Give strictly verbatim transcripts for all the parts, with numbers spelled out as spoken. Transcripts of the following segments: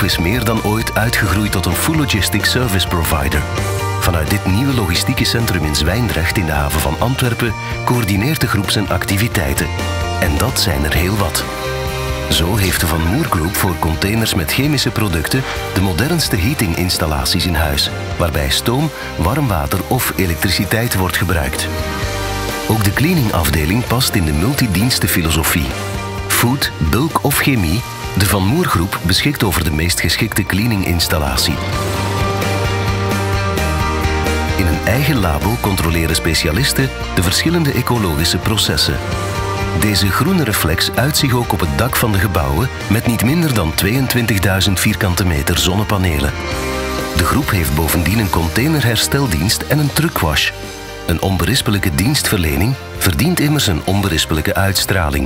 is meer dan ooit uitgegroeid tot een full logistic service provider. Vanuit dit nieuwe logistieke centrum in Zwijndrecht in de haven van Antwerpen coördineert de groep zijn activiteiten. En dat zijn er heel wat. Zo heeft de Van Moer Group voor containers met chemische producten de modernste heatinginstallaties in huis, waarbij stoom, warm water of elektriciteit wordt gebruikt. Ook de cleaningafdeling past in de multidienstenfilosofie. Food, bulk of chemie, de Van Moer Groep beschikt over de meest geschikte cleaninginstallatie. In een eigen labo controleren specialisten de verschillende ecologische processen. Deze groene reflex uit zich ook op het dak van de gebouwen met niet minder dan tweeëntwintigduizend vierkante meter zonnepanelen. De groep heeft bovendien een containerhersteldienst en een truckwash. Een onberispelijke dienstverlening verdient immers een onberispelijke uitstraling.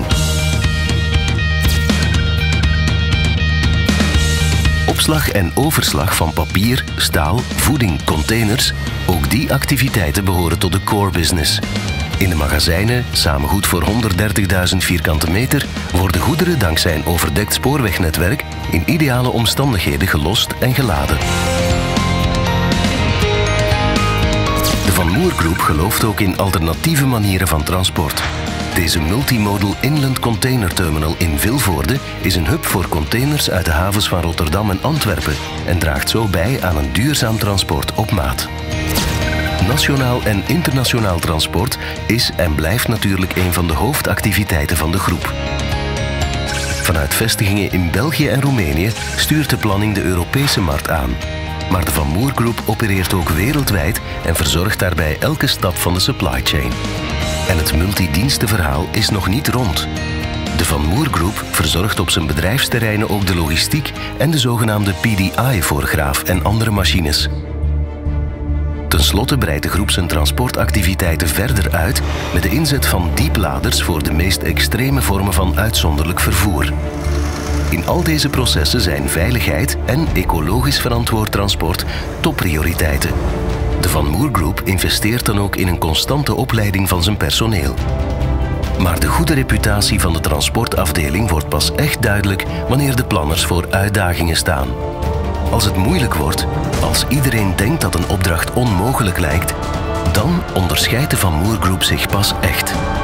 Opslag en overslag van papier, staal, voeding, containers, ook die activiteiten behoren tot de core business. In de magazijnen, samen goed voor honderddertigduizend vierkante meter, worden goederen dankzij een overdekt spoorwegnetwerk in ideale omstandigheden gelost en geladen. De Van Moer Group gelooft ook in alternatieve manieren van transport. Deze multimodal inland container terminal in Vilvoorde is een hub voor containers uit de havens van Rotterdam en Antwerpen en draagt zo bij aan een duurzaam transport op maat. Nationaal en internationaal transport is en blijft natuurlijk een van de hoofdactiviteiten van de groep. Vanuit vestigingen in België en Roemenië stuurt de planning de Europese markt aan. Maar de Van Moer Group opereert ook wereldwijd en verzorgt daarbij elke stap van de supply chain. En het multidienstenverhaal is nog niet rond. De Van Moer Group verzorgt op zijn bedrijfsterreinen ook de logistiek en de zogenaamde P D I voor graaf en andere machines. Ten slotte breidt de groep zijn transportactiviteiten verder uit met de inzet van diepladers voor de meest extreme vormen van uitzonderlijk vervoer. In al deze processen zijn veiligheid en ecologisch verantwoord transport topprioriteiten. De Van Moer Group investeert dan ook in een constante opleiding van zijn personeel. Maar de goede reputatie van de transportafdeling wordt pas echt duidelijk wanneer de planners voor uitdagingen staan. Als het moeilijk wordt, als iedereen denkt dat een opdracht onmogelijk lijkt, dan onderscheidt de Van Moer Group zich pas echt.